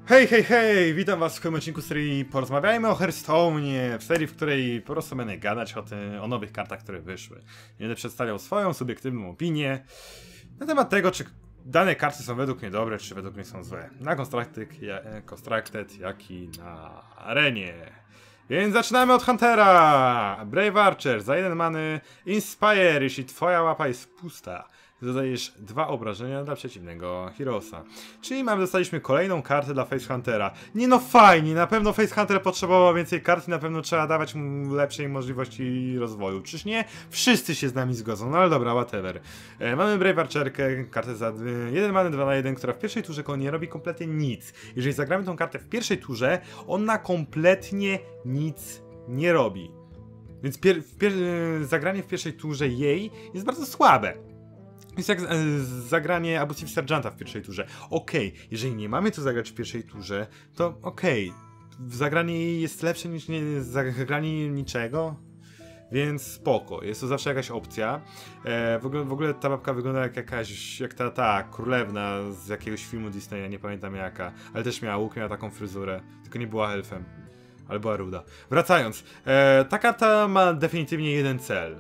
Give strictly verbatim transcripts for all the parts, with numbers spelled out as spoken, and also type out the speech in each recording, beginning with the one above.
Hej, hej, hej! Witam was w kolejnym odcinku serii Porozmawiajmy o Hearthstone'ie, w serii, w której po prostu będę gadać o, tym, o nowych kartach, które wyszły. Będę przedstawiał swoją subiektywną opinię na temat tego, czy dane karty są według mnie dobre, czy według mnie są złe. Na Constructed, ja, Constructed jak i na arenie. Więc zaczynamy od Huntera! Brave Archer, za jeden many Inspire, jeśli twoja łapa jest pusta. Dodajesz dwa obrażenia dla przeciwnego Heroesa. Czyli mamy, dostaliśmy kolejną kartę dla Face Huntera. Nie no fajnie, na pewno Face Hunter potrzebował więcej kart i na pewno trzeba dawać mu lepszej możliwości rozwoju. Czyż nie? Wszyscy się z nami zgodzą, no ale dobra, whatever. E, mamy Brave Archerkę, kartę za jeden many dwa na jeden, która w pierwszej turze nie robi kompletnie nic. Jeżeli zagramy tą kartę w pierwszej turze, ona kompletnie nic nie robi. Więc pier pier zagranie w pierwszej turze jej jest bardzo słabe. Jest jak zagranie Abusive Sergeanta w pierwszej turze. Okej, okay, jeżeli nie mamy co zagrać w pierwszej turze, to okej. Okay. Zagranie jej jest lepsze niż nie zagranie niczego, więc spoko. Jest to zawsze jakaś opcja. E, w, ogóle, w ogóle ta babka wygląda jak jakaś, jak ta, ta królewna z jakiegoś filmu Disneya, nie pamiętam jaka. Ale też miała łuk, miała taką fryzurę, tylko nie była elfem. Ale była ruda. Wracając, e, ta karta ma definitywnie jeden cel.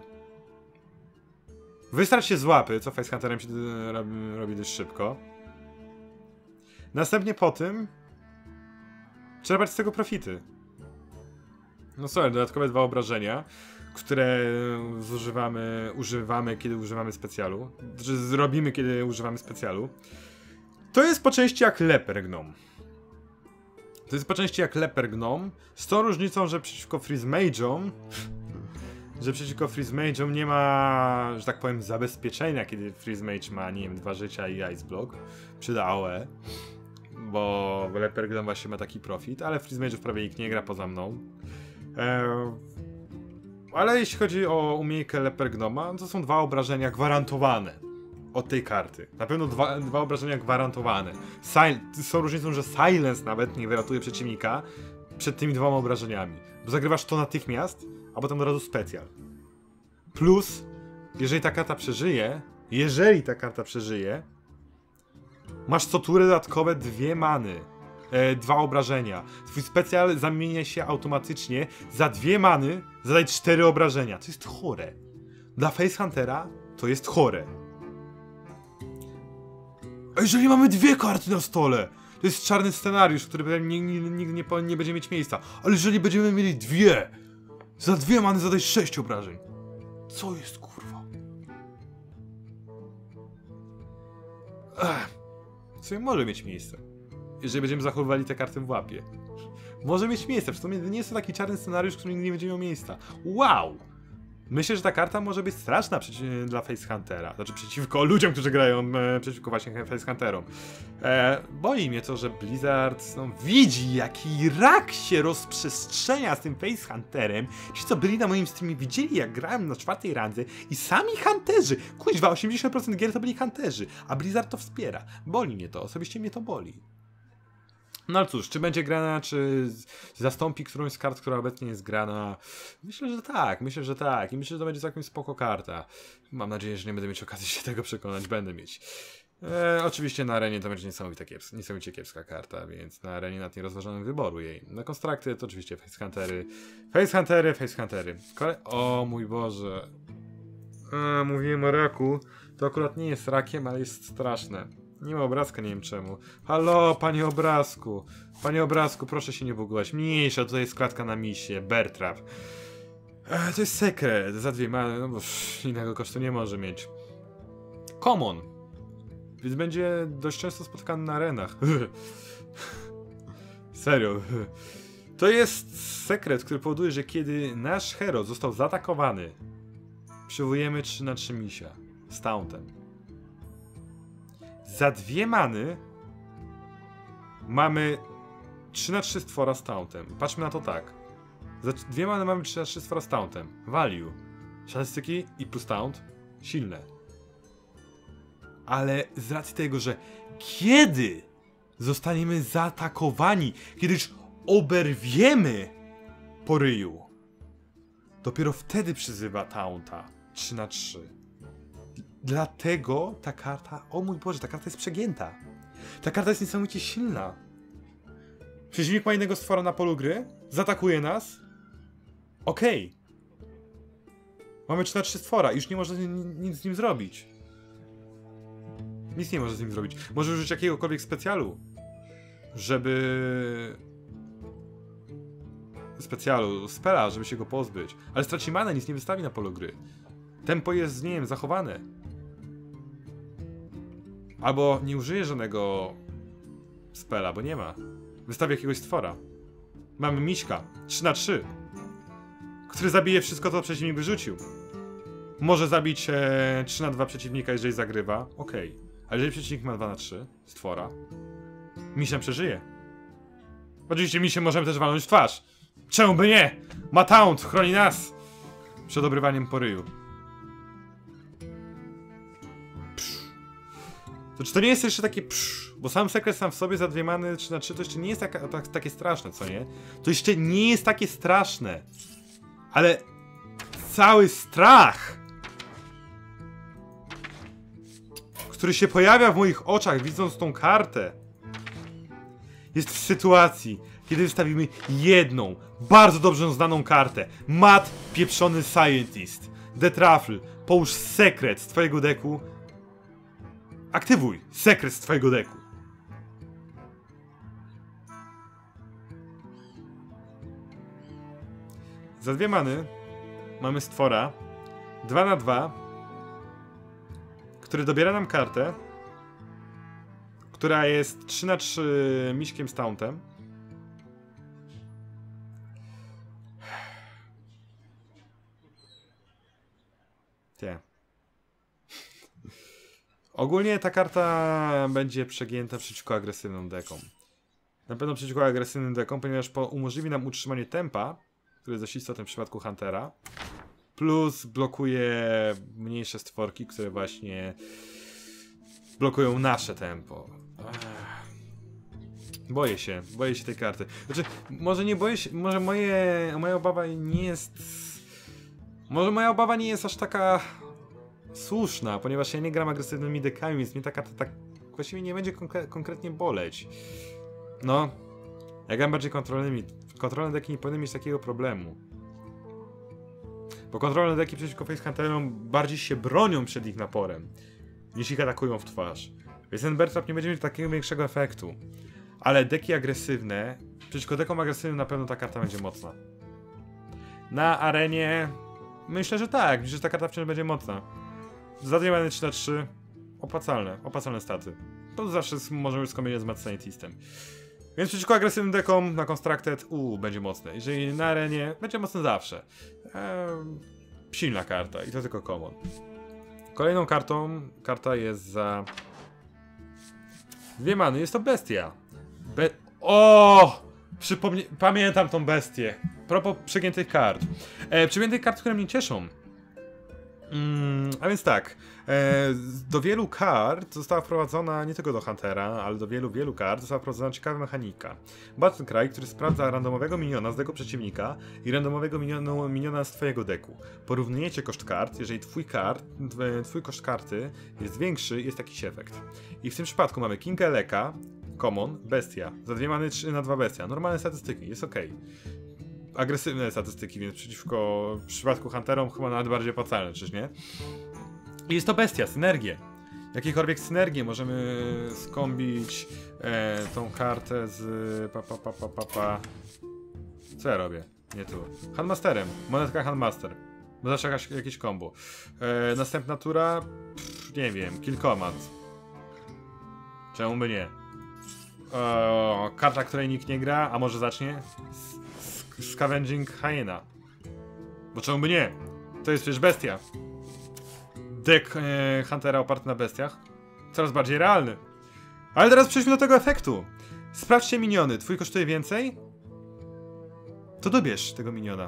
Wystrać się z łapy, co Face Hunterem się robi, robi dość szybko. Następnie po tym czerpać z tego profity. No sorry, dodatkowe dwa obrażenia, które zużywamy, używamy, kiedy używamy specjalu. Znaczy zrobimy, kiedy używamy specjalu. To jest po części jak Leper Gnome. To jest po części jak Leper Gnome, z tą różnicą, że przeciwko Freeze Mage'om że przeciwko Freeze Mage'om nie ma, że tak powiem, zabezpieczenia, kiedy Freeze Mage ma, nie wiem, dwa życia i Ice Block przy A O E, bo Leper Gnome właśnie ma taki profit, ale Freeze Mage'ów prawie nikt nie gra poza mną. Eee, ale jeśli chodzi o umiejętkę Leper Gnoma, to są dwa obrażenia gwarantowane od tej karty. Na pewno dwa, dwa obrażenia gwarantowane. Sil z tą różnicą, że Silence nawet nie wyratuje przeciwnika przed tymi dwoma obrażeniami, bo zagrywasz to natychmiast, a potem od razu specjal. Plus, jeżeli ta karta przeżyje, jeżeli ta karta przeżyje, masz co turę dodatkowe dwie many, e, dwa obrażenia. Twój specjal zamienia się automatycznie za dwie many, zadaj cztery obrażenia. To jest chore. Dla Face Huntera to jest chore. A jeżeli mamy dwie karty na stole, to jest czarny scenariusz, który nigdy nie, nie, nie, nie będzie mieć miejsca. Ale jeżeli będziemy mieli dwie, za dwie many zadaj sześć obrażeń. Co jest kurwa? Ech. Co może mieć miejsce, jeżeli będziemy zachowywali te karty w łapie. Może mieć miejsce, przecież to nie jest to taki czarny scenariusz, który nigdy nie będzie miał miejsca. Wow! Myślę, że ta karta może być straszna dla Face Huntera. Znaczy przeciwko ludziom, którzy grają e, przeciwko właśnie Face Hunterom. E, boi mnie to, że Blizzard no, widzi, jaki rak się rozprzestrzenia z tym Face Hunterem. Ci, co byli na moim streamie, widzieli, jak grałem na czwartej randze i sami hunterzy. Kuźwa, osiemdziesiąt procent gier to byli hunterzy, a Blizzard to wspiera. Boli mnie to, osobiście mnie to boli. No ale cóż, czy będzie grana, czy zastąpi którąś z kart, która obecnie jest grana? Myślę, że tak, myślę, że tak. I myślę, że to będzie całkiem spoko karta. Mam nadzieję, że nie będę mieć okazji się tego przekonać, będę mieć. E, oczywiście na arenie to będzie niesamowicie, kiepska, niesamowicie kiepska karta, więc na arenie nad nie rozważamy wyboru jej. Na Constructed to oczywiście Face Huntery. Face Huntery, Face Huntery. Kole o mój Boże. E, mówiłem o raku. To akurat nie jest rakiem, ale jest straszne. Nie ma obrazka, nie wiem czemu. Halo, panie obrazku. Panie obrazku, proszę się nie bugować. Mniejsza, tutaj jest klatka na misie. Bear Trap. E, to jest sekret. Za dwie many, no bo pff, innego kosztu nie może mieć. Common. Więc będzie dość często spotykany na arenach. Serio. To jest sekret, który powoduje, że kiedy nasz hero został zaatakowany, przywołujemy trzy na trzy misia. Z tauntem. Za dwie many mamy trzy na trzy stwora z tauntem. Patrzmy na to tak. Za dwie many mamy trzy na trzy stwora z tauntem. Value. Statystyki i plus taunt. Silne. Ale z racji tego, że kiedy zostaniemy zaatakowani, kiedy już oberwiemy po ryju, dopiero wtedy przyzywa taunta trzy na trzy. Dlatego ta karta, o mój Boże, ta karta jest przegięta. Ta karta jest niesamowicie silna. Przeciwnik ma innego stwora na polu gry, zaatakuje nas. Okej. Okay. Mamy trzy na trzy stwora i już nie może nic z nim zrobić. Nic nie może z nim zrobić. Może użyć jakiegokolwiek specjalu, żeby... Specjalu, spela, żeby się go pozbyć. Ale straci manę, nic nie wystawi na polu gry. Tempo jest, nie wiem, zachowane. Albo nie użyje żadnego spela, bo nie ma. Wystawi jakiegoś stwora. Mamy miśka, trzy na trzy, który zabije wszystko, co przeciwnik wyrzucił. Może zabić e, trzy na dwa przeciwnika, jeżeli zagrywa. Okej. Okay. Ale jeżeli przeciwnik ma dwa na trzy stwora, misiem przeżyje. Oczywiście misiem możemy też walnąć w twarz. Czemu by nie? Ma taunt, chroni nas przed obrywaniem po ryju. Psz. To czy to nie jest jeszcze takie psz, bo sam sekret sam w sobie za dwie many trzy na trzy to jeszcze nie jest taka, tak, takie straszne, co nie? To jeszcze nie jest takie straszne. Ale cały strach, który się pojawia w moich oczach, widząc tą kartę, jest w sytuacji, kiedy wystawimy jedną, bardzo dobrze znaną kartę. Mad pieprzony Scientist. Detrafl, połóż sekret z twojego deku. Aktywuj sekret z twojego deku. Za dwie many mamy stwora dwa na dwa, który dobiera nam kartę, która jest trzy na trzy miśkiem z tauntem. Nie. Ogólnie ta karta będzie przegięta przeciwko agresywnym dekom. Na pewno przeciwko agresywnym dekom, ponieważ po umożliwi nam utrzymanie tempa, który jest dość istotny w przypadku Huntera, plus blokuje mniejsze stworki, które właśnie blokują nasze tempo. Ech. Boję się, boję się tej karty. Znaczy, może nie boję się, może moje, moja obawa nie jest... Może moja obawa nie jest aż taka słuszna, ponieważ ja nie gram agresywnymi dekami, więc mnie ta karta tak właściwie nie będzie konkre konkretnie boleć. No, ja gram bardziej kontrolnymi. Kontrolne deki nie powinny mieć takiego problemu. Bo kontrolne deki przeciwko Facehunterom bardziej się bronią przed ich naporem, niż ich atakują w twarz. Więc ten Bear Trap nie będzie mieć takiego większego efektu. Ale deki agresywne, przeciwko dekom agresywnym na pewno ta karta będzie mocna. Na arenie myślę, że tak, że ta karta wciąż będzie mocna. Za dwie many trzy na trzy opłacalne, opłacalne staty. To zawsze możemy skombinować z Mad Scientistem. Więc przeciwko agresywnym dekom na Constructed uuu, będzie mocne. Jeżeli na arenie, będzie mocne zawsze. Eee, silna karta i to tylko common. Kolejną kartą, karta jest za dwie many, jest to bestia. Be o! Przypomnę, pamiętam tą bestię. Propos przegiętych kart. E, przegiętych kart, które mnie cieszą. Mm, a więc tak, e, do wielu kart została wprowadzona, nie tylko do Huntera, ale do wielu, wielu kart została wprowadzona ciekawa mechanika. Battle Cry, który sprawdza randomowego miniona z deku przeciwnika i randomowego miniona, miniona z twojego deku. Porównujecie koszt kart, jeżeli twój, kart, twój koszt karty jest większy, jest jakiś efekt. I w tym przypadku mamy Kinga Eleka, Common, Bestia. Za dwie many trzy na dwa Bestia. Normalne statystyki, jest ok. Agresywne statystyki, więc przeciwko w przypadku Hunterom chyba nawet bardziej opłacalne, czyż nie? I jest to bestia, synergię. Jakiekolwiek synergię możemy skombić e, tą kartę z pa, pa, pa, pa, pa, pa. Co ja robię? Nie tu. Handmasterem. Monetka Handmaster. Bo zawsze jakaś, jakieś combo. E, następna tura? Pff, nie wiem, kilkomat. Czemu by nie? E, karta, której nikt nie gra, a może zacznie? Scavenging Hyena. Bo czemu by nie? To jest przecież bestia. Deck e, Huntera oparty na bestiach. Coraz bardziej realny. Ale teraz przejdźmy do tego efektu. Sprawdźcie miniony. Twój kosztuje więcej? To dobierz tego miniona.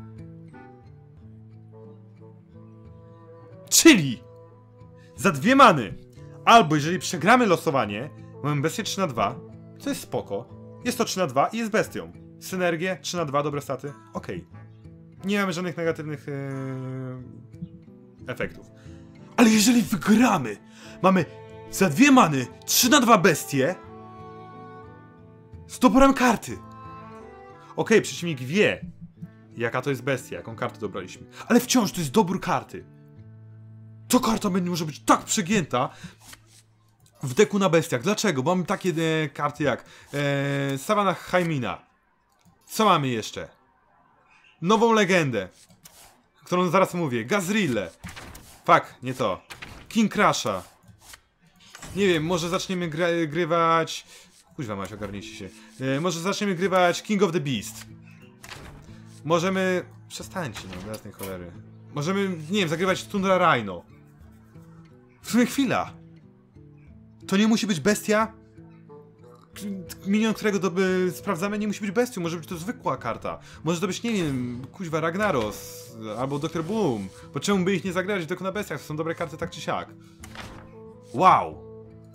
Czyli za dwie many. Albo jeżeli przegramy losowanie, mamy bestię trzy na dwa, co jest spoko. Jest to trzy na dwa i jest bestią. Synergię, trzy na dwa, dobre staty, okej. Okay. Nie mamy żadnych negatywnych yy, efektów. Ale jeżeli wygramy, mamy za dwie many trzy na dwa bestie, Z doborem karty! Okej, okay, przeciwnik wie, jaka to jest bestia, jaką kartę dobraliśmy. Ale wciąż to jest dobór karty. To karta będzie może być tak przegięta w deku na bestiach. Dlaczego? Bo mamy takie e, karty jak e, Savannah Hymina. Co mamy jeszcze? Nową legendę, którą zaraz mówię. Gazrille. Fuck, nie to. King Crusha. Nie wiem, może zaczniemy gry grywać... Kuźwa mać, ogarnijcie się. E, może zaczniemy grywać King of the Beast. Możemy... Przestańcie, no, jasnej cholery. Możemy, nie wiem, zagrywać Tundra Rhino. W sumie chwila. To nie musi być bestia. Minion, którego doby sprawdzamy, nie musi być bestią. Może być to zwykła karta. Może to być, nie wiem, kuźwa Ragnaros. Albo doktor Boom. Bo czemu by ich nie zagrać tylko na bestiach? To są dobre karty tak czy siak. Wow.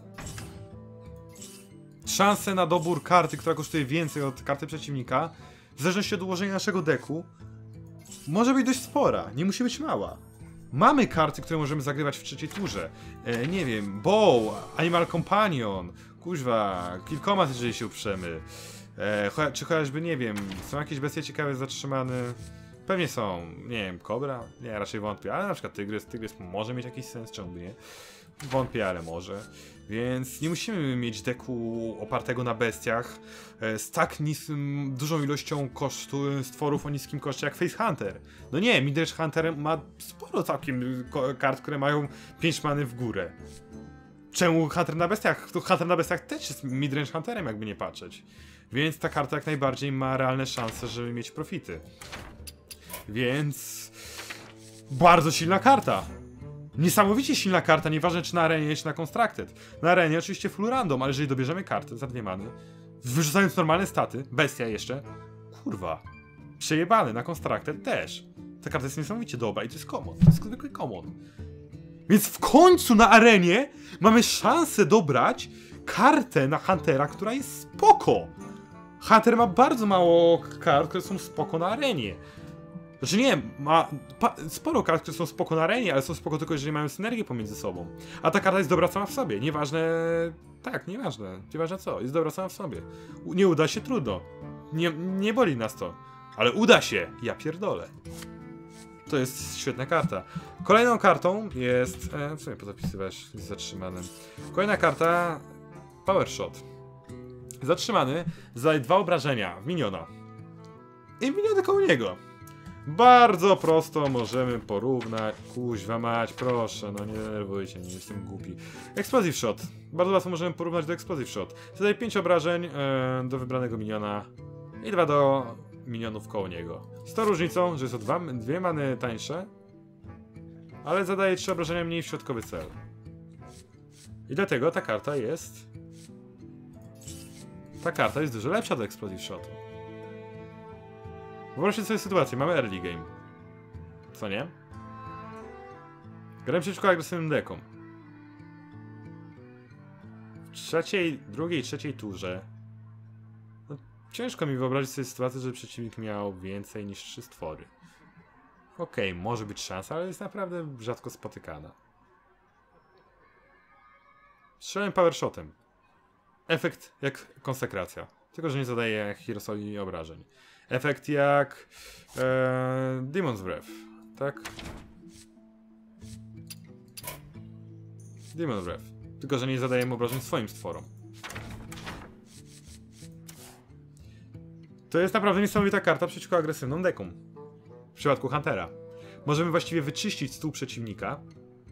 Szanse na dobór karty, która kosztuje więcej od karty przeciwnika, w zależności od ułożenia naszego deku, może być dość spora, nie musi być mała. Mamy karty, które możemy zagrywać w trzeciej turze. E, nie wiem, Bow, Animal Companion, kuźwa, kilkomat, jeżeli się uprzemy. E, cho czy chociażby, nie wiem, są jakieś bestie ciekawe zatrzymane? Pewnie są, nie wiem, Kobra? Nie, raczej wątpię, ale na przykład Tygrys, Tygrys może mieć jakiś sens, czemu by nie? Wątpię, ale może. Więc nie musimy mieć deku opartego na bestiach e, z tak niskim, dużą ilością kosztu stworów o niskim koszcie jak Face Hunter. No nie, Midrange Hunter ma sporo całkiem kart, które mają pięć many w górę. Czemu Hunter na bestiach? To Hunter na bestiach też jest Midrange Hunterem, jakby nie patrzeć. Więc ta karta jak najbardziej ma realne szanse, żeby mieć profity. Więc... bardzo silna karta. Niesamowicie silna karta, nieważne czy na arenie, czy na Constructed. Na arenie oczywiście full random, ale jeżeli dobierzemy kartę za dwie many, wyrzucając normalne staty, bestia jeszcze, kurwa, przejebany, na Constructed też. Ta karta jest niesamowicie dobra i to jest common, to jest zwykły common. Więc w końcu na arenie mamy szansę dobrać kartę na Huntera, która jest spoko. Hunter ma bardzo mało kart, które są spoko na arenie. Znaczy nie, ma sporo kart, które są spoko na arenie, ale są spoko tylko jeżeli mają synergię pomiędzy sobą. A ta karta jest dobra sama w sobie, nieważne... Tak, nieważne, nieważne co, jest dobra sama w sobie. U nie uda się, trudno. Nie, nie boli nas to. Ale uda się, ja pierdolę. To jest świetna karta. Kolejną kartą jest... E, w sumie pozapisywać z zatrzymanym. Kolejna karta... Power Shot. Zatrzymany zadaje dwa obrażenia w miniona. I miniony koło niego. Bardzo prosto możemy porównać. Kuźwa mać, proszę, no nie denerwujcie, nie jestem głupi. Explosive Shot. Bardzo łatwo możemy porównać do Explosive Shot. Zadaje pięć obrażeń e, do wybranego miniona i dwa do minionów koło niego. Z tą różnicą, że jest o dwa, dwie many tańsze, ale zadaje trzy obrażenia mniej w środkowy cel. I dlatego ta karta jest... Ta karta jest dużo lepsza do Explosive Shotu. Wyobraźcie sobie sytuację, mamy early game. Co nie? Grałem przeciwko agresywnym dekom. W trzeciej, drugiej, trzeciej turze no, ciężko mi wyobrazić sobie sytuację, że przeciwnik miał więcej niż trzy stwory. Okej, okay, może być szansa, ale jest naprawdę rzadko spotykana. Strzelałem power shotem. Efekt jak konsekracja. Tylko, że nie zadaje Heroesowi obrażeń. Efekt jak e, Demon's Breath, tak? Demon's Breath. Tylko, że nie zadajemy obrażeń swoim stworom. To jest naprawdę niesamowita karta przeciwko agresywnym dekom. W przypadku Huntera. Możemy właściwie wyczyścić stół przeciwnika,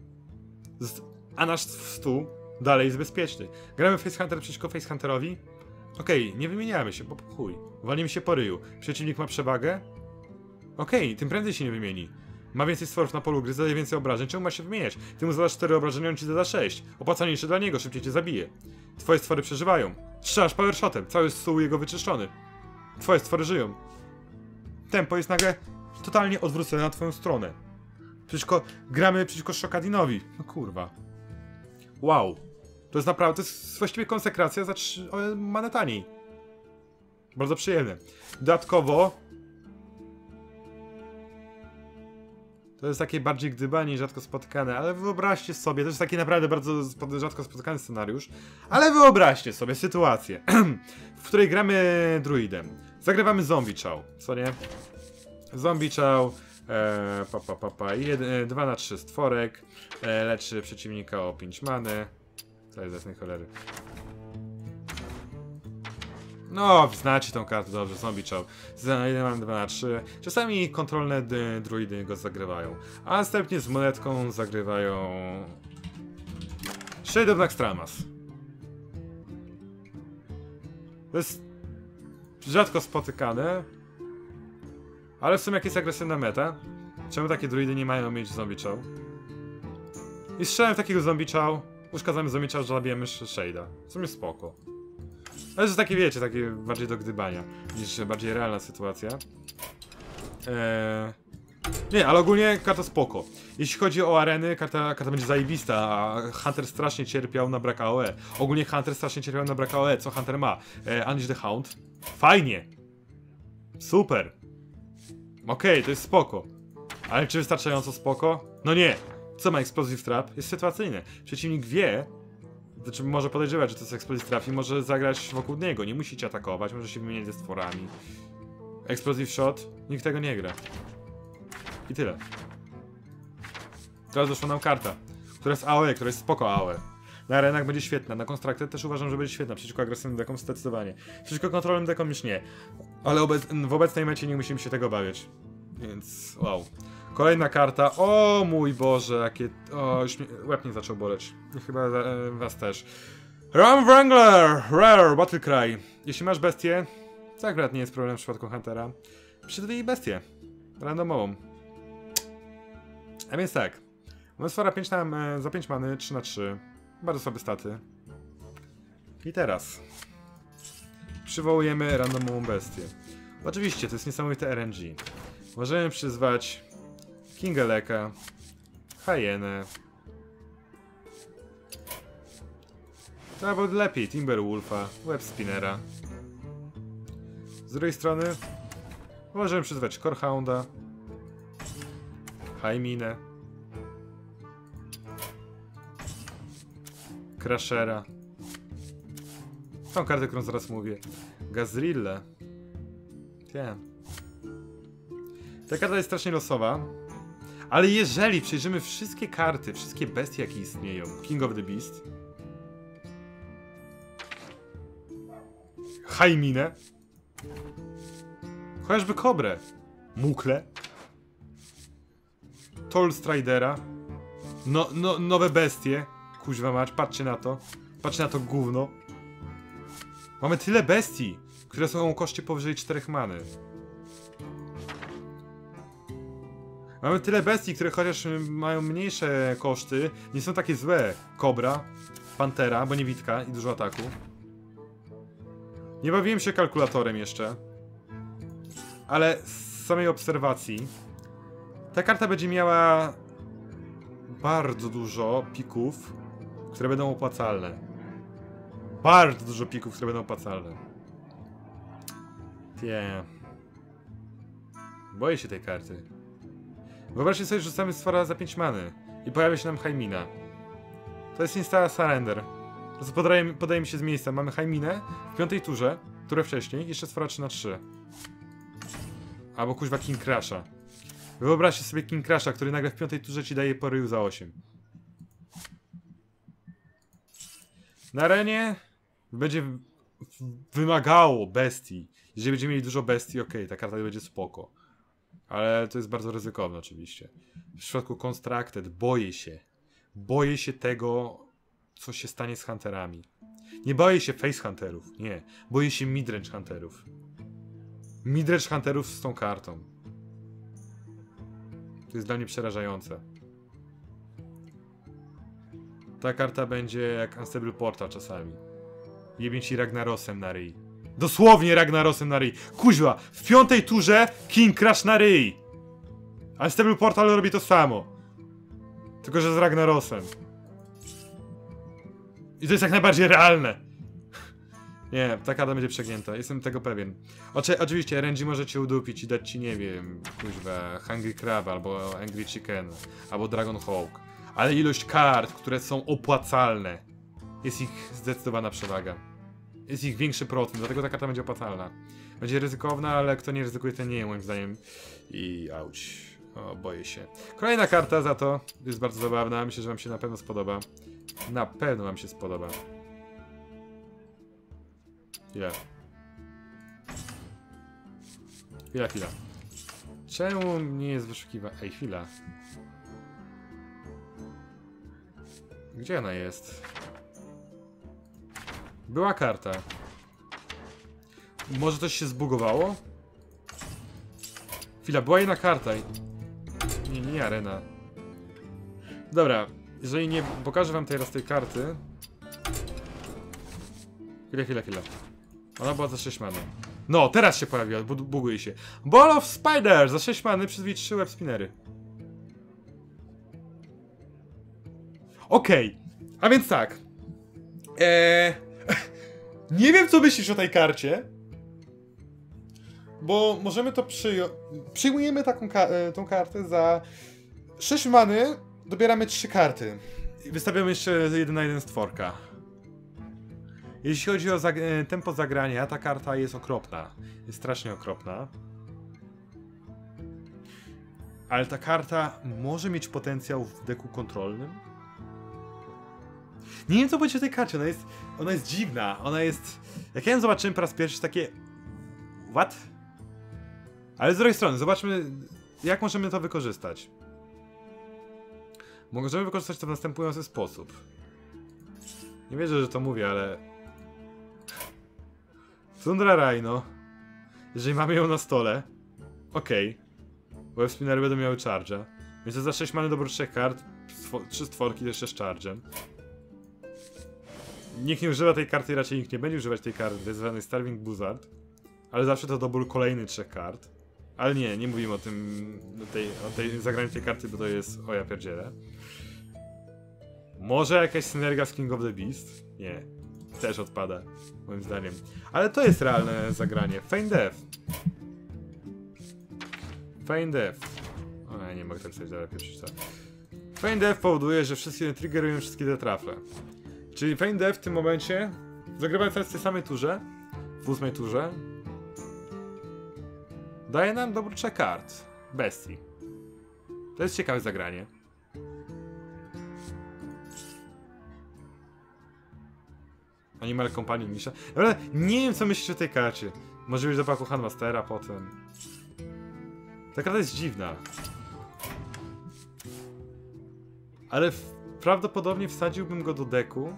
a nasz stół dalej jest bezpieczny. Gramy Face Hunter przeciwko Face Hunterowi. Okej, okay, nie wymieniamy się, bo chuj. Walimy się po ryju. Przeciwnik ma przewagę? Okej, okay, tym prędzej się nie wymieni. Ma więcej stworów na polu gry, zadaje więcej obrażeń. Czemu ma się wymieniać? Ty mu zadasz cztery obrażenia, on ci zada sześć. Opłacalniejsze dla niego, szybciej cię zabije. Twoje stwory przeżywają. Strzelasz power shotem, cały stół jego wyczyszczony. Twoje stwory żyją. Tempo jest nagle totalnie odwrócone na twoją stronę. Przeciwko... Gramy przeciwko Shokadinowi. No kurwa. Wow. To jest naprawdę, to jest właściwie konsekracja za trzy manę taniej. Bardzo przyjemne. Dodatkowo To jest takie bardziej gdybanie i rzadko spotykane, ale wyobraźcie sobie, to jest taki naprawdę bardzo rzadko spotykany scenariusz, ale wyobraźcie sobie sytuację, w której gramy druidem. Zagrywamy zombie chow, co nie? Zombie chow, e, pa, pa, pa, pa, dwa na trzy stworek, e, leczy przeciwnika o pięć many. Co jest jasnej cholery? No, znacie tą kartę dobrze, zombie chow. Mam dwa na trzy. Czasami kontrolne druidy go zagrywają. A następnie z monetką zagrywają Shade of Naxxramas. To jest rzadko spotykane, ale w sumie jak jest agresywna meta, czemu takie druidy nie mają mieć zombie chow? I strzelam w takiego zombie chow, uszkadzamy zombie chow, że zabijemy Shade'a. W sumie spoko. Ale to jest takie, wiecie, takie bardziej do gdybania, niż bardziej realna sytuacja. Eee... Nie, ale ogólnie karta spoko. Jeśli chodzi o areny, karta, karta będzie zajebista, a Hunter strasznie cierpiał na brak A O E. Ogólnie Hunter strasznie cierpiał na brak A O E. Co Hunter ma? Eee, Unleash the Hound. Fajnie. Super. Okej, okay, to jest spoko. Ale czy wystarczająco spoko? No nie. Co ma Explosive Trap? Jest sytuacyjne. Przeciwnik wie, znaczy może podejrzewać, że to jest Explosive Trap i może zagrać wokół niego. Nie musicie atakować, może się wymieniać ze stworami. Explosive Shot? Nikt tego nie gra. I tyle. Teraz doszła nam karta, która jest A O E, która jest spoko A O E. Na arenach będzie świetna, na Constructed też uważam, że będzie świetna. Przeciwko agresywnym dekom zdecydowanie. Przeciwko kontrolnym dekom już nie. Ale obec w obecnej mecie nie musimy się tego bawić. Więc wow. Kolejna karta. O mój Boże, jakie... O, już mnie... łeb nie zaczął boleć. I chyba e, was też. Ram Wrangler! Rare! Battle Cry. Jeśli masz bestię, to akurat nie jest problem w przypadku Huntera. Przydaj bestię. Randomową. A więc tak. Mamy sfera pięć na, e, za pięć many, trzy na trzy. Bardzo słabe staty. I teraz przywołujemy randomową bestię. Oczywiście, to jest niesamowite R N G. Możemy przyzwać Kingeleka, Hyenę. Nawet lepiej Timberwolfa, Web Spinnera. Z drugiej strony możemy przyzwać Corehounda, Hyminę, Crashera. Tą kartę, którą zaraz mówię. Gazrillę. Wiem. Ta karta jest strasznie losowa. Ale jeżeli przejrzymy wszystkie karty, wszystkie bestie, jakie istnieją, King of the Beast, Hyminę, chociażby Kobrę, Mukle, Tolstridera, no, no, nowe bestie, kuźwa mać, patrzcie na to, patrzcie na to gówno. Mamy tyle bestii, które są o koszcie powyżej czterech many. Mamy tyle bestii, które chociaż mają mniejsze koszty, nie są takie złe. Kobra, Pantera, bo niewidka i dużo ataku. Nie bawiłem się kalkulatorem jeszcze. Ale z samej obserwacji ta karta będzie miała bardzo dużo pików, które będą opłacalne. Bardzo dużo pików, które będą opłacalne. Tie. Boję się tej karty. Wyobraźcie sobie, że rzucamy stwora za pięć many i pojawia się nam Hymina. To jest Insta Surrender. Po prostu podaje, podaje mi się z miejsca. Mamy Hyminę w piątej turze, turę wcześniej, jeszcze stwora trzy na trzy. Albo kuźwa King Crasha. Wyobraźcie sobie King Crasha, który nagle w piątej turze ci daje po ryju za osiem. Na arenie będzie wymagało bestii. Jeżeli będziemy mieli dużo bestii, okej, okay, ta karta będzie spoko. Ale to jest bardzo ryzykowne oczywiście. W przypadku Constructed boję się. Boję się tego, co się stanie z Hunterami. Nie boję się Face Hunterów, nie. Boję się Midrange Hunterów. Midrange Hunterów z tą kartą. To jest dla mnie przerażające. Ta karta będzie jak Unstable Portal czasami. Jebie ci Ragnarosem na ryj. Dosłownie Ragnarosem na ryj. Kuźwa, w piątej turze King Crash na ryj. Unstable Portal robi to samo. Tylko, że z Ragnarosem. I to jest jak najbardziej realne. Nie, ta karta będzie przegnięta, jestem tego pewien. Oczy, oczywiście R N G możecie udupić i dać ci, nie wiem, kuźwa, Hungry Crab, albo Angry Chicken, albo Dragon Hawk. Ale ilość kart, które są opłacalne, jest ich zdecydowana przewaga. Jest ich większy procent, dlatego ta karta będzie opłacalna. Będzie ryzykowna, ale kto nie ryzykuje, ten nie, moim zdaniem. I auć. O, boję się. Kolejna karta za to jest bardzo zabawna, myślę, że wam się na pewno spodoba. Na pewno wam się spodoba. Chwila. Chwila, chwila. Czemu nie jest wyszukiwa? Ej, chwila. Gdzie ona jest? Była karta. Może coś się zbugowało? Chwila, była jedna karta. Nie, nie, nie arena. Dobra, jeżeli nie pokażę wam teraz tej karty. Chwila, chwila, chwila. Ona była za sześć many. No, teraz się pojawiła, bu buguje się. Ball of Spider! Za sześć many przyzwij trzy web spinery. Okej, okay. A więc tak. Eee... Nie wiem, co myślisz o tej karcie. Bo możemy to przyjąć. Przyjmujemy taką ka tą kartę za sześć many, dobieramy trzy karty. I wystawiamy jeszcze jeden na jeden stworka. Jeśli chodzi o zag tempo zagrania, ta karta jest okropna. Jest strasznie okropna. Ale ta karta może mieć potencjał w deku kontrolnym. Nie wiem, co będzie o tej karcie, ona jest, ona jest dziwna, ona jest... Jak ja ją zobaczyłem po raz pierwszy, takie... What? Ale z drugiej strony, zobaczmy, jak możemy to wykorzystać. Możemy wykorzystać to w następujący sposób. Nie wierzę, że to mówię, ale... Tundra Rhino. Jeżeli mamy ją na stole, okej. Okay. Web spinnery będą miały charge'a. Więc to za sześć mamy dobór trzech kart, trzy stworki jeszcze z charge'em. Nikt nie używa tej karty i raczej nikt nie będzie używać tej karty, zwanej Starving Buzzard. Ale zawsze to dobór kolejny trzech kart. Ale nie, nie mówimy o tym, o tej, o tej zagraniu tej karty, bo to jest o ja pierdzielę. Może jakaś synergia z King of the Beast? Nie. Też odpada, moim zdaniem. Ale to jest realne zagranie. Feign Death. Feign Death. O, ja nie mogę tak sobie dalej przeczytać. Feign Death powoduje, że wszystkie triggerują wszystkie te trafle. Czyli Feign Death w tym momencie, zagrywając teraz w tej samej turze, w ósmej turze, daje nam dobór trzech kart. Bestii. To jest ciekawe zagranie. Animal Companion Misha. Ale nie wiem, co myślisz o tej karcie. Może być do paku Handmastera potem. Ta karta jest dziwna. Ale w, prawdopodobnie wsadziłbym go do deku.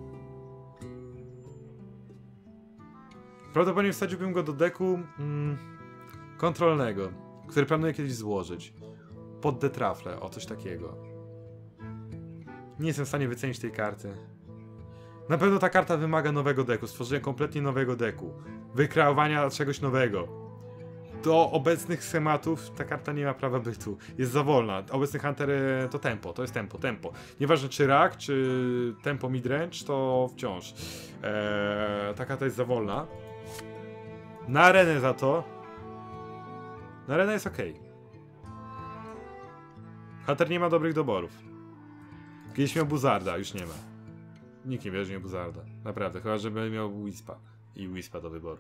Prawdopodobnie wsadziłbym go do deku mm, kontrolnego, który planuję kiedyś złożyć. Pod detrafle, o coś takiego. Nie jestem w stanie wycenić tej karty. Na pewno ta karta wymaga nowego deku, stworzenia kompletnie nowego deku. Wykreowania czegoś nowego. Do obecnych schematów ta karta nie ma prawa bytu. Jest za wolna. Obecny Hunter to tempo, to jest tempo, tempo. Nieważne czy rak, czy tempo midrange, to wciąż. Eee, ta karta jest za wolna. Na arenę za to. Na arenę jest ok. Hunter nie ma dobrych doborów. Kiedyś miał Buzzarda, już nie ma. Nikt nie weźmie Buzzarda. Naprawdę, chyba żeby miał Wispa. I Wispa do wyboru.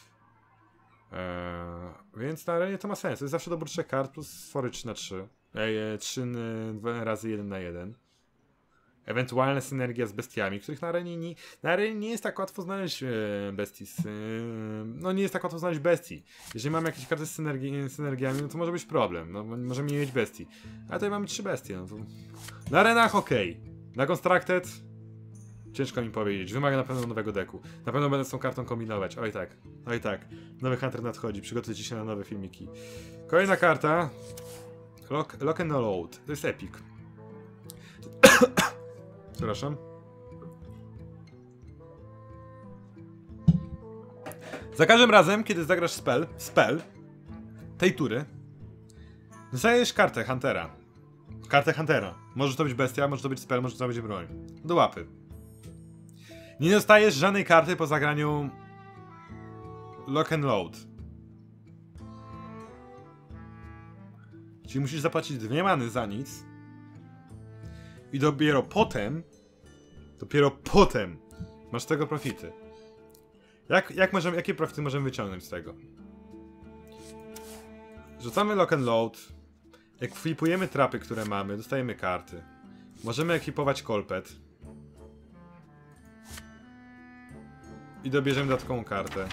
Eee, więc na arenie to ma sens. To jest zawsze dobór trzech kart plus stwory trzy na trzy. Eee, trzy razy jeden na jeden. Ewentualna synergia z bestiami, których na arenie nie, na arenie nie jest tak łatwo znaleźć e, bestii. Z, e, no nie jest tak łatwo znaleźć bestii. Jeżeli mamy jakieś karty z synergi, synergiami, no to może być problem. No, możemy nie mieć bestii. A tutaj mamy trzy bestie. No to... Na arenach ok. Na Constructed ciężko mi powiedzieć. Wymaga na pewno nowego deku. Na pewno będę z tą kartą kombinować. Oj tak. Oj tak. Nowy Hunter nadchodzi. Przygotujcie się na nowe filmiki. Kolejna karta. Lock, lock and Load. To jest epic. Przepraszam. Za każdym razem, kiedy zagrasz spell, spell tej tury, dostajesz kartę Huntera. Kartę Huntera. Może to być bestia, może to być spell, może to być broń. Do łapy. Nie dostajesz żadnej karty po zagraniu Lock and Load. Czyli musisz zapłacić dwie many za nic. I dopiero potem, dopiero potem masz z tego profity. Jak, jak możemy, jakie profity możemy wyciągnąć z tego? Rzucamy Lock and Load. Jak flipujemy trapy, które mamy, dostajemy karty. Możemy ekipować kolpet. I dobierzemy dodatkową kartę.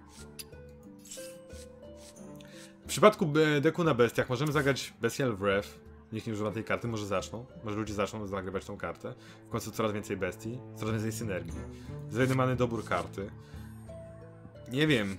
W przypadku deku na bestiach możemy zagrać Bestial Wrath. Nikt nie używa tej karty, może zaczną. Może ludzie zaczną zagrywać tą kartę. W końcu coraz więcej bestii, coraz więcej synergii. Za jeden mamy dobór karty. Nie wiem.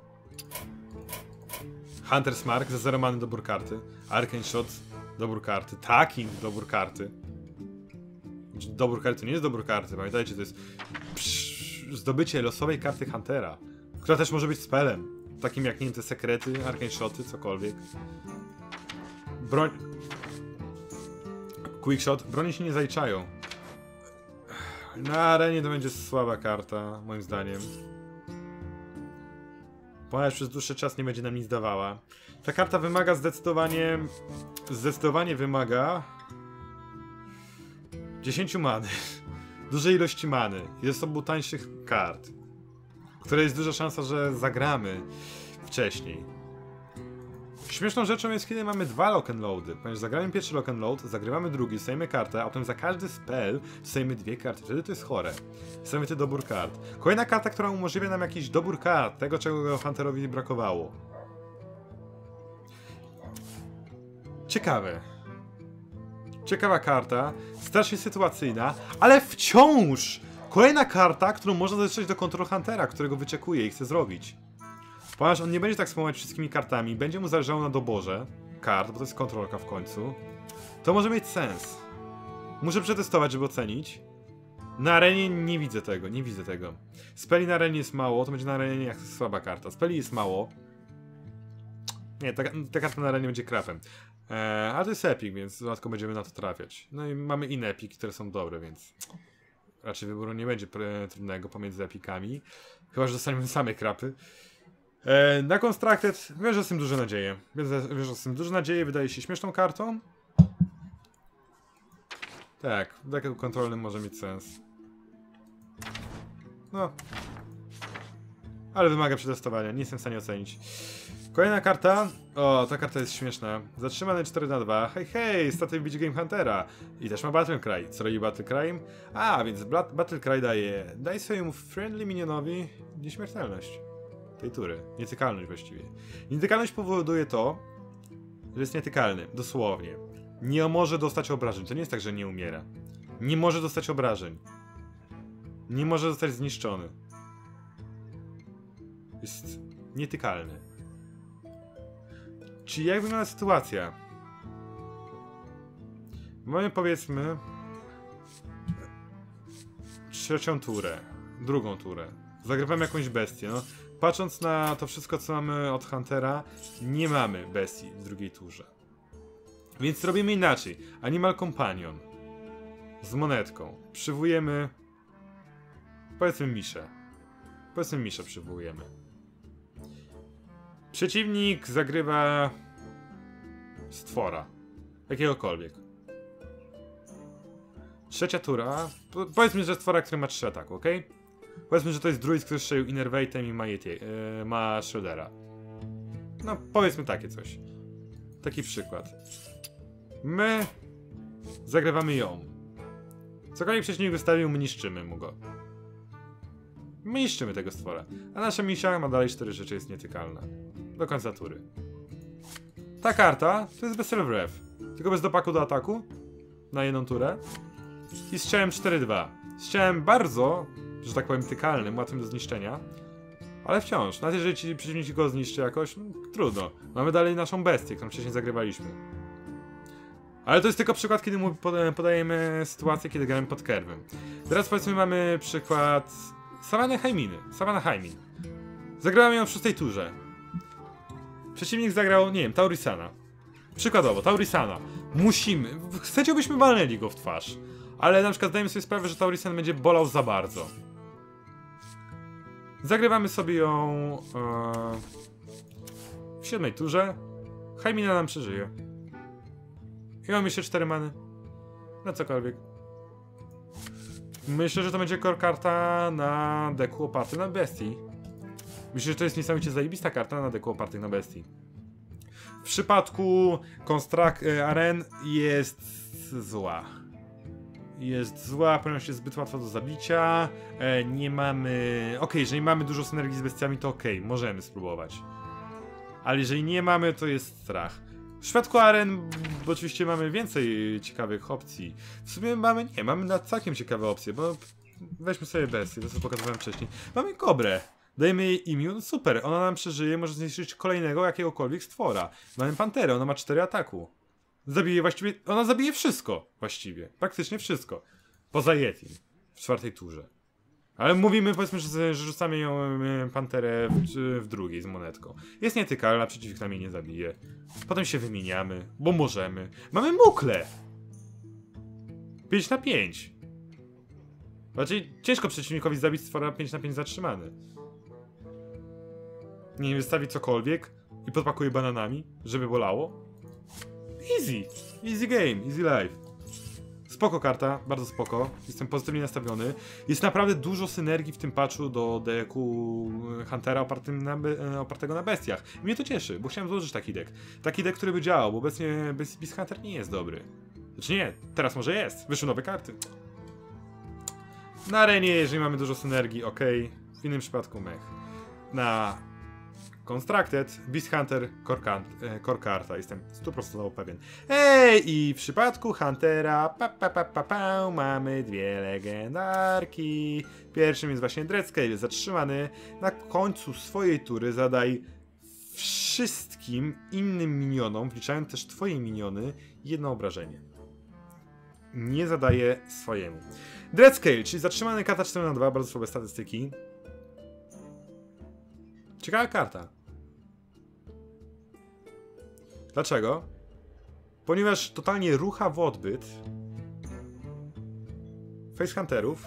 Hunter's Mark za zero many dobór karty. Arcane Shot dobór karty. Taking dobór karty. Dobór karty to nie jest dobór karty, pamiętajcie, to jest psz, zdobycie losowej karty Huntera, która też może być spelem. Takim jak, nie wiem, te sekrety, Arcane Shoty, cokolwiek. Broń... Quickshot. Broni się nie zaliczają. Na arenie to będzie słaba karta, moim zdaniem. Ponieważ przez dłuższy czas nie będzie nam nic dawała. Ta karta wymaga zdecydowanie... Zdecydowanie wymaga... dziesięć many. Dużej ilości many. I ze sobą tańszych kart. Które jest duża szansa, że zagramy wcześniej. Śmieszną rzeczą jest, kiedy mamy dwa lock and loady. Ponieważ zagramy pierwszy lock and load, zagrywamy drugi, dostajemy kartę, a potem za każdy spell dostajemy dwie karty. Wtedy to jest chore. Dostajemy ten dobór kart. Kolejna karta, która umożliwia nam jakiś dobór kart, tego czego Hunterowi brakowało. Ciekawe. Ciekawa karta, strasznie sytuacyjna, ale wciąż kolejna karta, którą można zatrzymać do Control Huntera, którego wyczekuje i chce zrobić. Ponieważ on nie będzie tak spamować wszystkimi kartami, będzie mu zależało na doborze kart, bo to jest kontrolka w końcu. To może mieć sens. Muszę przetestować, żeby ocenić. Na arenie nie widzę tego, nie widzę tego. Speli na arenie jest mało, to będzie na arenie jak słaba karta. Speli jest mało. Nie, ta, ta karta na arenie będzie krapem. Eee, ale to jest epic, więc dodatkowo będziemy na to trafiać. No i mamy inne epiki, które są dobre, więc raczej wyboru nie będzie trudnego pomiędzy epikami. Chyba że dostaniemy same krapy. Eee, na Constructed wierzę z tym duże nadzieje. Wierzę, wierzę z tym duże nadzieje, wydaje się śmieszną kartą. Tak, w deku kontrolnym może mieć sens. No. Ale wymaga przetestowania, nie jestem w stanie ocenić. Kolejna karta. O, ta karta jest śmieszna. Zatrzymany cztery na dwa. Hej, hej, statyw Beach Game Huntera. I też ma Battle Cry. Co robi Battle Cry? A, więc Battle Cry daje... Daj swojemu friendly minionowi nieśmiertelność. Tej tury. Nietykalność właściwie. Nietykalność powoduje to, że jest nietykalny. Dosłownie. Nie może dostać obrażeń. To nie jest tak, że nie umiera. Nie może dostać obrażeń. Nie może zostać zniszczony. Jest nietykalny. Czyli jak wygląda sytuacja? Mamy, powiedzmy, trzecią turę, drugą turę. Zagrywamy jakąś bestię. No, patrząc na to wszystko, co mamy od Huntera, nie mamy bestii w drugiej turze. Więc robimy inaczej. Animal Companion z monetką. Przywołujemy, powiedzmy, miszę. Powiedzmy, miszę przywołujemy. Przeciwnik zagrywa stwora. Jakiegokolwiek. Trzecia tura. Po, powiedzmy, że stwora, który ma trzy ataku, ok? Powiedzmy, że to jest druid, który strzelił Innervatem i ma, Yeti, yy, ma Shreddera. No, powiedzmy takie coś. Taki przykład. My zagrywamy ją. Cokolwiek przeciwnik wystawił, my niszczymy mu go. My niszczymy tego stwora. A nasza misia ma dalej cztery rzeczy, jest nietykalna. Do końca tury. Ta karta to jest Bestial Wrath. Tylko bez dopaku do ataku. Na jedną turę. I strzałem cztery dwa. Strzałem bardzo, że tak powiem, tykalnym, łatwym do zniszczenia. Ale wciąż, nawet jeżeli ci przeciwnik go zniszczy jakoś, no, trudno. Mamy dalej naszą bestię, którą wcześniej zagrywaliśmy. Ale to jest tylko przykład, kiedy mu podajemy sytuację, kiedy gramy pod kerwem. Teraz powiedzmy mamy przykład Savanny Haiminy. Savanna Haimin. Zagrałem ją w szóstej turze. Przeciwnik zagrał, nie wiem, Taurisana. Przykładowo, Taurisana. Musimy. Chcecie, byśmy walnęli go w twarz. Ale na przykład zdajemy sobie sprawę, że Taurisan będzie bolał za bardzo. Zagrywamy sobie ją e, w siódmej turze. Haimina nam przeżyje. I mamy jeszcze cztery many. Na cokolwiek. Myślę, że to będzie core karta na deku oparty na bestii. Myślę, że to jest niesamowicie zajebista karta na deku opartych na bestii. W przypadku Construct Aren jest zła. Jest zła, ponieważ jest zbyt łatwa do zabicia. E, nie mamy... Ok, jeżeli mamy dużo synergii z bestiami, to ok, możemy spróbować. Ale jeżeli nie mamy, to jest strach. W przypadku aren, bo oczywiście mamy więcej ciekawych opcji. W sumie mamy, nie, mamy na całkiem ciekawe opcje, bo weźmy sobie bestię, to co pokazywałem wcześniej. Mamy kobrę, dajemy jej immun, super, ona nam przeżyje, może zniszczyć kolejnego jakiegokolwiek stwora. Mamy panterę, ona ma cztery ataku. Zabije właściwie, ona zabije wszystko, właściwie, praktycznie wszystko. Poza Yeti, w czwartej turze. Ale mówimy, powiedzmy, że, że rzucamy ją panterę w, w drugiej z monetką. Jest nietykalna, przeciwnik nam jej nie zabije. Potem się wymieniamy, bo możemy. Mamy mukle! pięć na pięć. Raczej ciężko przeciwnikowi zabić stwora pięć na pięć zatrzymany. Nie wystawi cokolwiek i podpakuje bananami, żeby bolało. Easy. Easy game, easy life. Spoko karta, bardzo spoko. Jestem pozytywnie nastawiony. Jest naprawdę dużo synergii w tym patchu do deku Huntera opartym na opartego na bestiach. I mnie to cieszy, bo chciałem złożyć taki deck. Taki deck, który by działał, bo obecnie Beast Hunter nie jest dobry. Znaczy nie, teraz może jest. Wyszły nowe karty. Na arenie, jeżeli mamy dużo synergii, ok. W innym przypadku mech. Na Constructed, Beast Hunter, core, core karta, jestem sto procent pewien. Ej, i w przypadku Huntera, pa, pa, pa, pa, pa, mamy dwie legendarki. Pierwszym jest właśnie Dreadscale, zatrzymany. Na końcu swojej tury zadaj wszystkim innym minionom, wliczając też twoje miniony, jedno obrażenie. Nie zadaje swojemu. Dreadscale, czyli zatrzymany karta cztery na dwa, bardzo słabe statystyki. Ciekawa karta. Dlaczego? Ponieważ totalnie rucha w odbyt Facehunterów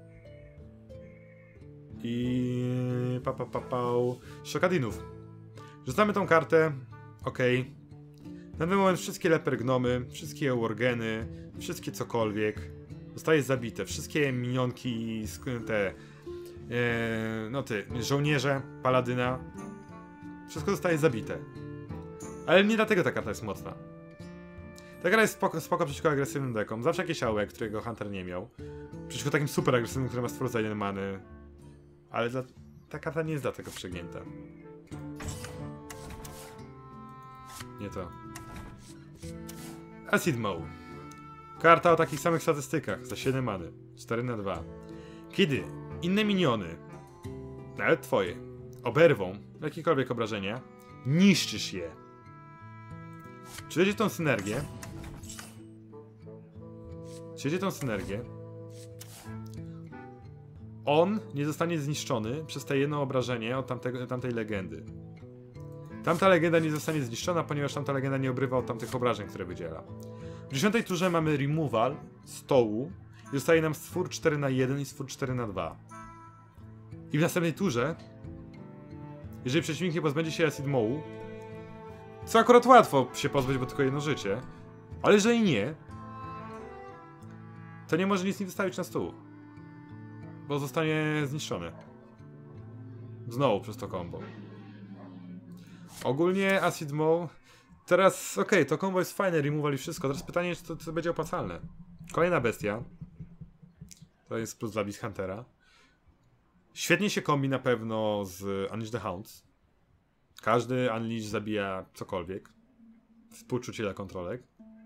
i pa, pa, pa, pa, Shokadinów. Rzucamy tą kartę, ok. Na ten moment wszystkie leper gnomy, wszystkie worgeny, wszystkie cokolwiek zostaje zabite. Wszystkie minionki, te Eee, no ty, żołnierze, paladyna, wszystko zostaje zabite. Ale nie dlatego ta karta jest mocna. Ta gra jest spoko, spoko przeciwko agresywnym dekom. Zawsze jakieś A O E, którego Hunter nie miał. Przeciwko takim super agresywnym, który ma stwór za jeden many. Ale dla, ta karta nie jest dlatego przegięta. Nie to. Acid Maw. Karta o takich samych statystykach, za siedem many. cztery na dwa. Kiedy inne miniony, nawet twoje, oberwą jakiekolwiek obrażenia, niszczysz je. Czujecie tą synergię? Czujecie tą synergię? On nie zostanie zniszczony przez te jedno obrażenie od tamtego, tamtej legendy. Tamta legenda nie zostanie zniszczona, ponieważ tamta legenda nie obrywa od tamtych obrażeń, które wydziela. W dziesiątej turze mamy removal stołu i zostaje nam stwór cztery na jeden i stwór cztery na dwa. I w następnej turze, jeżeli przeciwnik nie pozbędzie się Acid Mału, co akurat łatwo się pozbyć, bo tylko jedno życie, ale jeżeli nie, to nie może nic nie wystawić na stół, bo zostanie zniszczony. Znowu przez to combo. Ogólnie Acid Maw, teraz okej, okay, to combo jest fajne, removal i wszystko, teraz pytanie, czy to, to będzie opłacalne. Kolejna bestia, to jest plus dla Beast Huntera. Świetnie się kombi na pewno z Unleash the Hounds. Każdy Unleash zabija cokolwiek. Współczucie dla kontrolek.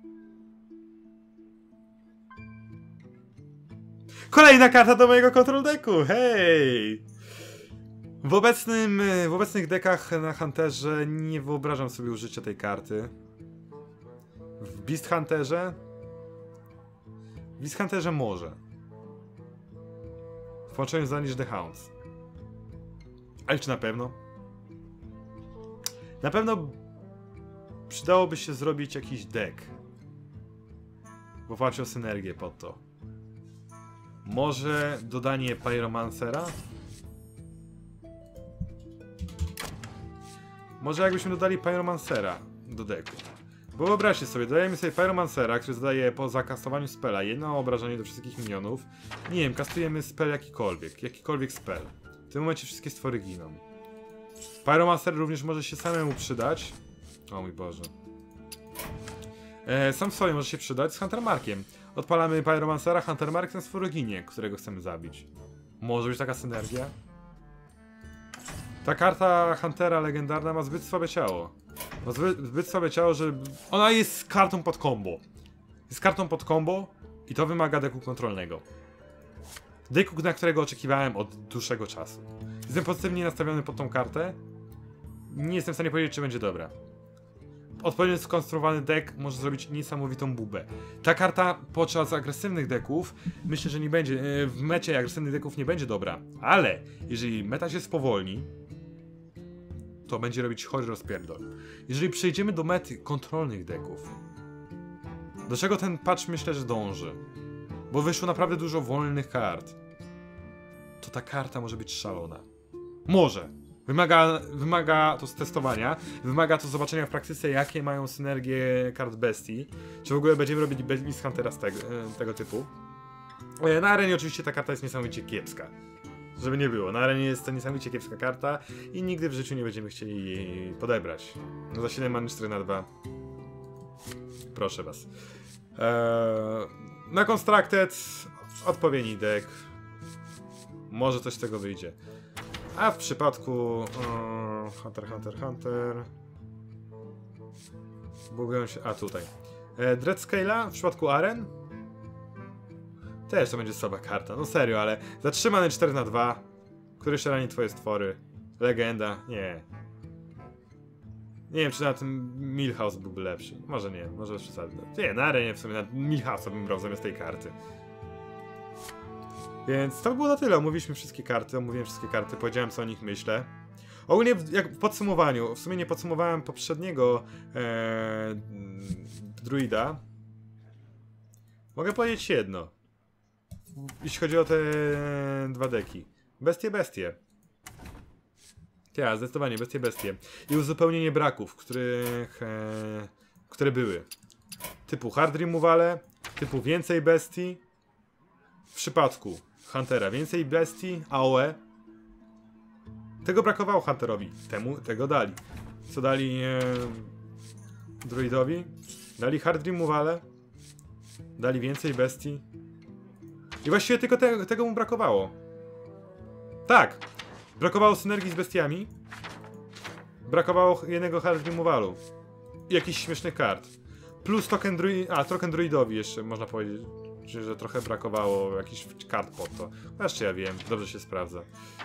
Kolejna karta do mojego control decku, hej! W, obecnym, w obecnych dekach na Hunterze nie wyobrażam sobie użycia tej karty. W Beast Hunterze? W Beast Hunterze może. W połączeniu z Unleash the Hounds. Ale czy na pewno? Na pewno przydałoby się zrobić jakiś deck w oparciu o synergię pod to. Może dodanie Pyromancera? Może jakbyśmy dodali Pyromancera do deku. Bo wyobraźcie sobie, dodajemy sobie Pyromancera, który zadaje po zakastowaniu spela jedno obrażenie do wszystkich minionów. Nie wiem, kastujemy spell jakikolwiek, jakikolwiek spell. W tym momencie wszystkie stwory giną. Pyromancer również może się samemu przydać. O mój Boże. E, sam w sobie może się przydać z Huntermarkiem. Odpalamy Pyromancera, Huntermark na stwory ginie, którego chcemy zabić. Może być taka synergia? Ta karta Huntera legendarna ma zbyt słabe ciało. Ma zbyt, zbyt słabe ciało, że... Ona jest kartą pod combo. Jest kartą pod combo i to wymaga deku kontrolnego. Deku, na którego oczekiwałem od dłuższego czasu. Jestem pozytywnie nastawiony pod tą kartę. Nie jestem w stanie powiedzieć, czy będzie dobra. Odpowiednio skonstruowany deck może zrobić niesamowitą bubę. Ta karta podczas agresywnych deków myślę, że nie będzie, w mecie agresywnych deków nie będzie dobra. Ale jeżeli meta się spowolni, to będzie robić chory rozpierdol. Jeżeli przejdziemy do mety kontrolnych deków, do czego ten patch myślę, że dąży, bo wyszło naprawdę dużo wolnych kart, to ta karta może być szalona. Może. Wymaga, wymaga to z testowania, wymaga to zobaczenia w praktyce, jakie mają synergie kart bestii. Czy w ogóle będziemy robić Beast Huntera z tego, tego typu. Na arenie oczywiście ta karta jest niesamowicie kiepska. Żeby nie było, na arenie jest to niesamowicie kiepska karta i nigdy w życiu nie będziemy chcieli jej podebrać. No za siedem many cztery na dwa. Proszę was. Eee, na Constructed odpowiedni deck. Może coś z tego wyjdzie. A w przypadku um, Hunter, Hunter, Hunter bugują się, a tutaj e, Dreadscale'a w przypadku aren też to będzie słaba karta, no serio, ale zatrzymany cztery na dwa, który jeszcze rani twoje stwory, legenda, nie nie wiem, czy na tym Millhouse byłby lepszy, może nie, może przesadne, nie, na arenie w sumie na Millhouse'a bym brał zamiast tej karty. Więc to było na tyle, omówiliśmy wszystkie karty, omówiłem wszystkie karty, powiedziałem co o nich myślę. Ogólnie w, jak w podsumowaniu, w sumie nie podsumowałem poprzedniego ee, druida. Mogę powiedzieć jedno. Jeśli chodzi o te dwa deki. Bestie, bestie. Ja, zdecydowanie, bestie, bestie. I uzupełnienie braków, których, e, które były. Typu hard removale, typu więcej bestii. W przypadku Huntera więcej bestii, A O E. Tego brakowało Hunterowi. Temu tego dali. Co dali e, druidowi? Dali hard removale. Dali więcej bestii. I właściwie tylko te, tego mu brakowało. Tak. Brakowało synergii z bestiami. Brakowało jednego hard removalu. I jakichś śmiesznych kart. Plus token druid... A, token druidowi jeszcze można powiedzieć. Że trochę brakowało jakichś kart pod to. Wreszcie ja wiem, dobrze się sprawdza.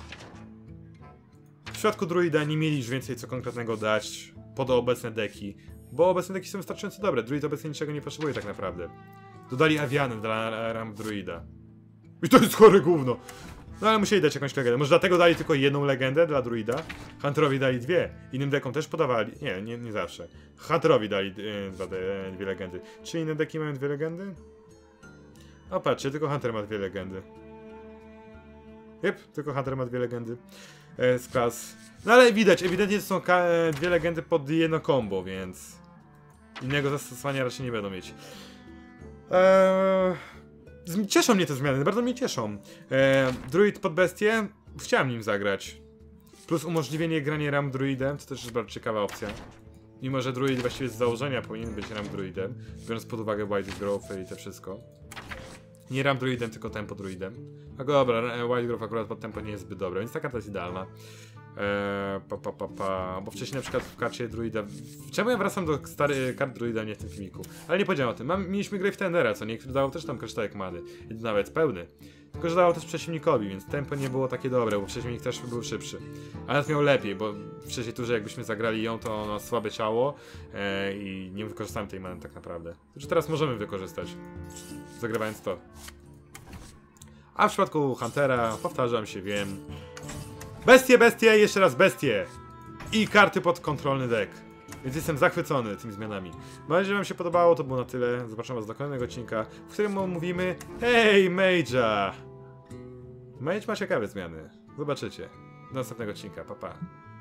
W przypadku druida nie mieli już więcej co konkretnego dać pod obecne deki, bo obecne deki są wystarczająco dobre. Druid obecnie niczego nie potrzebuje tak naprawdę. Dodali awiany dla ram druida. I to jest chore gówno. No ale musieli dać jakąś legendę. Może dlatego dali tylko jedną legendę dla druida. Hunterowi dali dwie. Innym dekom też podawali. Nie, nie, nie zawsze. Hunterowi dali yy, dwa, yy, dwie legendy. Czy inne deki mają dwie legendy? O patrzcie, tylko Hunter ma dwie legendy. Jep, tylko Hunter ma dwie legendy e, z klas. No ale widać, ewidentnie to są dwie legendy pod jedno combo, więc innego zastosowania raczej nie będą mieć. Eee, cieszą mnie te zmiany, bardzo mnie cieszą. Eee, druid pod bestię, chciałem nim zagrać. Plus umożliwienie grania ram druidem, to też jest bardzo ciekawa opcja. Mimo że druid właściwie z założenia powinien być ram druidem, biorąc pod uwagę Wild Growth i to wszystko. Nie ram druidem, tylko tempo druidem. A dobra, Wild Growth akurat pod tempo nie jest zbyt dobre, więc ta karta jest idealna. Eee, pa, pa, pa, pa. Bo wcześniej na przykład w karcie druida... Czemu ja wracam do starych kart druida, nie w tym filmiku? Ale nie powiedziałem o tym. Mam, mieliśmy Grave Tendera, co nie, który dawał też tam kryształek many. Nawet pełny. Tylko że dawał też przeciwnikowi, więc tempo nie było takie dobre, bo przeciwnik też był szybszy. A nawet miał lepiej, bo wcześniej tu, że jakbyśmy zagrali ją, to ono słabe ciało e, i nie wykorzystałem tej many tak naprawdę. Znaczy teraz możemy wykorzystać, zagrywając to. A w przypadku Huntera, powtarzam się, wiem. Bestie, bestie, jeszcze raz bestie! I karty pod kontrolny deck. Więc jestem zachwycony tymi zmianami. Mam nadzieję, że wam się podobało, to było na tyle. Zobaczymy was do kolejnego odcinka, w którym omówimy Hej, Mage'a! Mage ma ciekawe zmiany. Zobaczycie. Do następnego odcinka, pa pa.